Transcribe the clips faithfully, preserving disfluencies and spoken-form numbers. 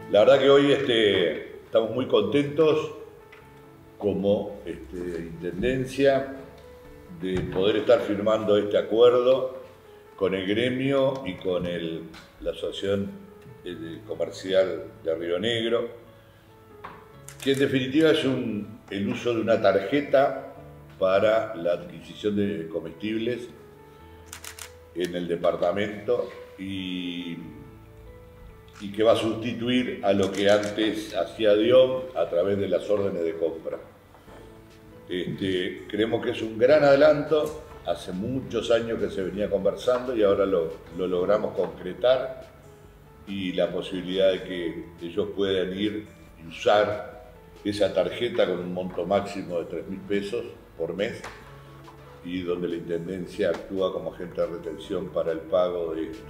La verdad que hoy este, estamos muy contentos como este, Intendencia de poder estar firmando este acuerdo con el gremio y con el, la Asociación Comercial de Río Negro, que en definitiva es un, el uso de una tarjeta para la adquisición de comestibles en el departamento y, y que va a sustituir a lo que antes hacía DIOM a través de las órdenes de compra. Este, creemos que es un gran adelanto, hace muchos años que se venía conversando y ahora lo, lo logramos concretar, y la posibilidad de que ellos puedan ir y usar esa tarjeta con un monto máximo de tres mil pesos por mes, y donde la Intendencia actúa como agente de retención para el pago de esto.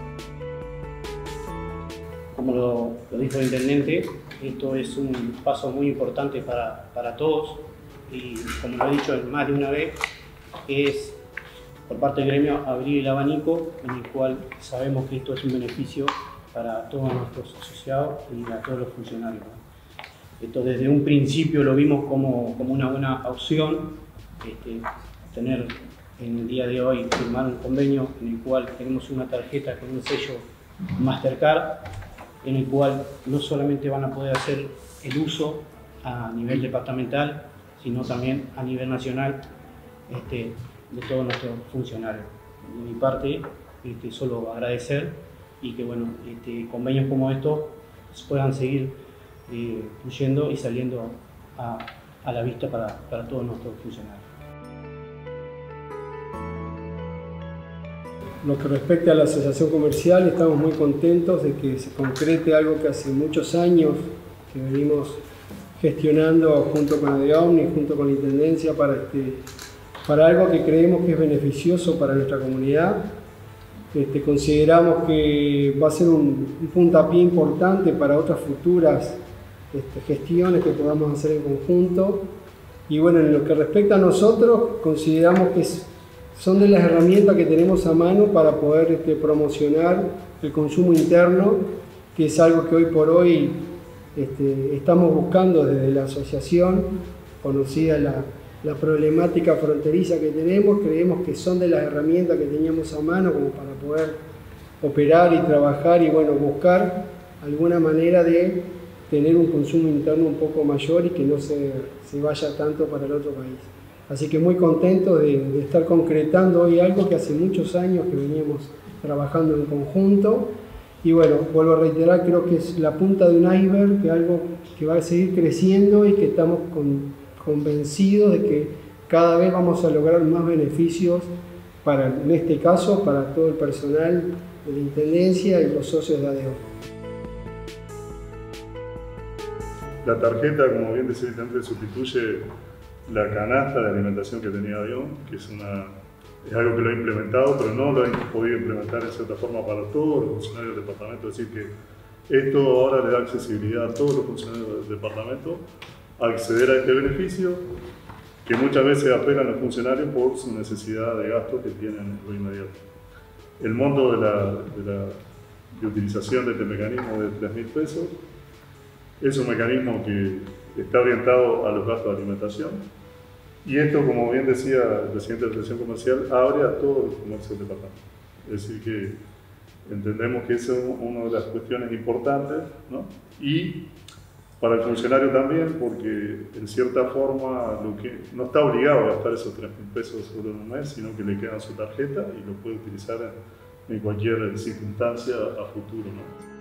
Como lo, lo dijo el Intendente, esto es un paso muy importante para, para todos, y como lo he dicho más de una vez, es por parte del gremio abrir el abanico en el cual sabemos que esto es un beneficio para todos nuestros asociados y a todos los funcionarios. Esto desde un principio lo vimos como, como una buena opción, este, tener en el día de hoy firmar un convenio en el cual tenemos una tarjeta con un sello Mastercard, en el cual no solamente van a poder hacer el uso a nivel departamental, sino también a nivel nacional este, de todos nuestros funcionarios. De mi parte, este, solo agradecer y que bueno, este, convenios como estos puedan seguir eh, fluyendo y saliendo a, a la vista para, para todos nuestros funcionarios. Lo que respecta a la asociación comercial, estamos muy contentos de que se concrete algo que hace muchos años que venimos gestionando junto con ADEOMNI y junto con la Intendencia para, este, para algo que creemos que es beneficioso para nuestra comunidad. Este, consideramos que va a ser un, un puntapié importante para otras futuras este, gestiones que podamos hacer en conjunto. Y bueno, en lo que respecta a nosotros, consideramos que es, son de las herramientas que tenemos a mano para poder este, promocionar el consumo interno, que es algo que hoy por hoy este, estamos buscando desde la asociación, conocida la, la problemática fronteriza que tenemos. Creemos que son de las herramientas que teníamos a mano como para poder operar y trabajar y bueno, buscar alguna manera de tener un consumo interno un poco mayor y que no se, se vaya tanto para el otro país. Así que muy contento de, de estar concretando hoy algo que hace muchos años que veníamos trabajando en conjunto. Y bueno, vuelvo a reiterar, creo que es la punta de un iceberg, que algo que va a seguir creciendo y que estamos con, convencidos de que cada vez vamos a lograr más beneficios para, en este caso, para todo el personal de la Intendencia y los socios de ADEOMNI. La tarjeta, como bien decía el Intendente, sustituye la canasta de alimentación que tenía ADEOMNI, que es, una, es algo que lo ha implementado, pero no lo ha podido implementar de cierta forma para todos los funcionarios del departamento. Es decir, que esto ahora le da accesibilidad a todos los funcionarios del departamento a acceder a este beneficio, que muchas veces apelan los funcionarios por su necesidad de gastos que tienen en lo inmediato. El monto de la, de la de utilización de este mecanismo de tres mil pesos es un mecanismo que está orientado a los gastos de alimentación, y esto, como bien decía el presidente de la Asociación Comercial, abre a todo el comercio del departamento. Es decir, que entendemos que esa es una de las cuestiones importantes, ¿no? Y para el funcionario también, porque en cierta forma lo que, no está obligado a gastar esos tres mil pesos solo en un mes, sino que le queda su tarjeta y lo puede utilizar en, en cualquier circunstancia a futuro, ¿no?